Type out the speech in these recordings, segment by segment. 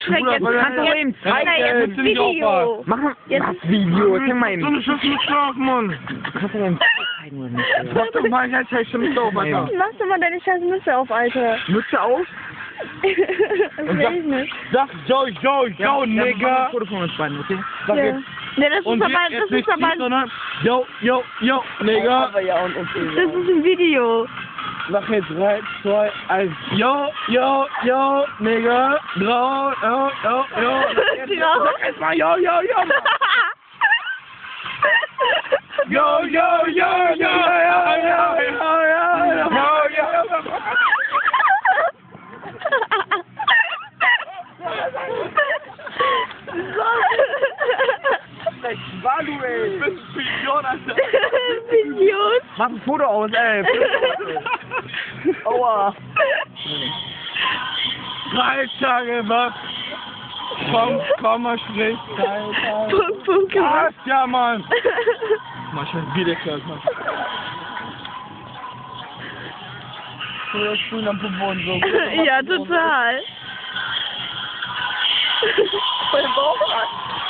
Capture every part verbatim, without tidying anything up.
Schreck, jetzt kannst du eben zeigen. Jetzt Video. Mach mal das Video, zeig mal eben. So eine Schüssel mit Schlaf, Mann. Du kannst ja eben zeigen, oder nicht? Mach doch mal eine scheiße Mütze auf, Alter. Mach doch mal deine scheiß Mütze auf, Alter. Mütze auf? Das will ich nicht. Sag yo, yo, yo, Nigga. Ein Foto von uns beiden, okay? Sag Ja. jetzt. Ne, das ist Und aber, jetzt das ist nicht aber, ziehen, sondern yo, yo, yo, Nigga. das ist ein Video. Sag jetzt drei, zwei, eins. Yo, yo, yo, Nigga. Drau, yo, yo, yo. Drau. Sag jetzt mal yo, yo, yo. Yo, yo, yo, yo, yo, yo, yo, yo, yo, yo. War du, ey. Du bist ein Pilot, Alter. Videos. Mach ein Foto aus, ey. Aua. Drei Tage was? Komm, komm mal schlecht. Drei Tage. Punkt, Punkt, Ja, Punkt. ja, Mann. Mach schon wieder klar, Mann. Ja, total. Voll Bauch.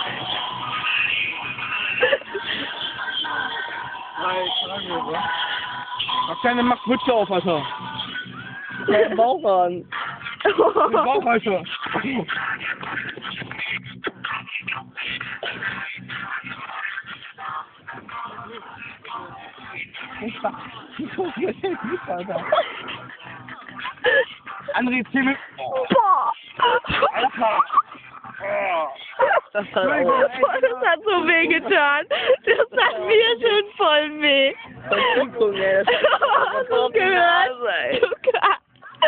Drei Tage was? Mach keine Machtmütze auf, Alter. Dein Bauch an. Den Bauch, Alter. André, zehn Minuten. Boah. Alter. Das hat, oh, das hat so weh getan. Das hat mir schon voll weh. Versuchung, ey. Hast du gehört? Luca.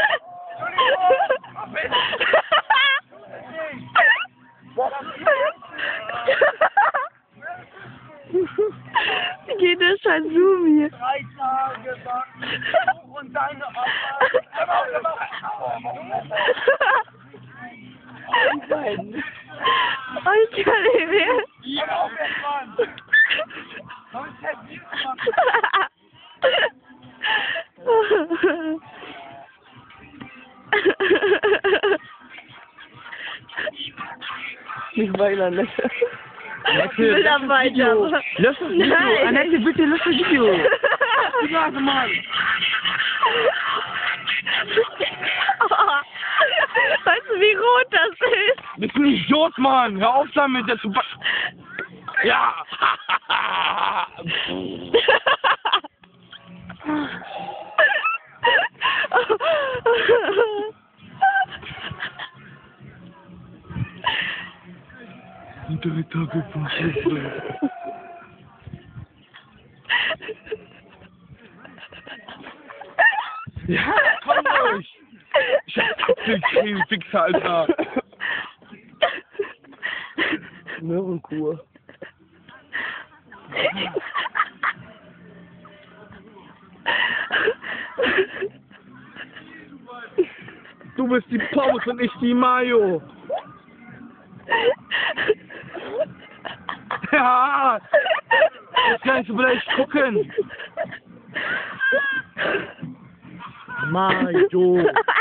Wie geht der scheiß Zoom hier? Drei Tage wach und deine Oh, ich kann nicht mehr. Ja, auf jetzt, Mann. Komm, jetzt, Nicht weiter, ne? Ich will da weiter. Lösch das Video. Nein. Annette, bitte lösch das Video. die Nase, Mann. Weißt du, wie rot das ist? Bist du ein Idiot, Mann? Hör auf damit, jetzt zu ba- Ja! Drei Tage wach. Ja, komm durch! Ich hab Apfelcreme, Fixer, Alter! Möhrenkur. Du bist die Pommes und ich die Mayo! Ja! Jetzt kannst du vielleicht gucken! Mayo!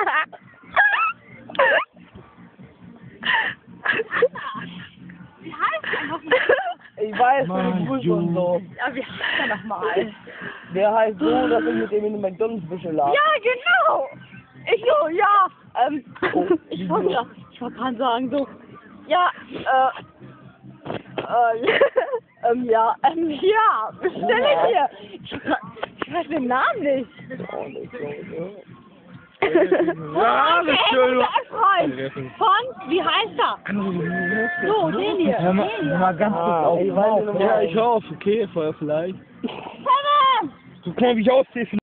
Ich weiß, Mayo. wie Grüße und so. Ja, wie heißt der nochmal? Der heißt so, dass ich mit dem in den McDonalds-Büschel lag. Ja, genau. Ich so, ja. Ähm, Oh, ich wollte ja, ich wollte gerade sagen, so, ja, äh, äh, ähm, ja, ähm, ja, bestelle hier. Ich, ich weiß den Namen nicht. Ja, das ist schön! Ein Freund von, wie heißt er? So, den hier. Hör mal, hör mal ganz kurz auf. ich weiß nicht, Ja, ich hör auf, okay, vorher vielleicht. Kevin! Du kannst mich ausziehen.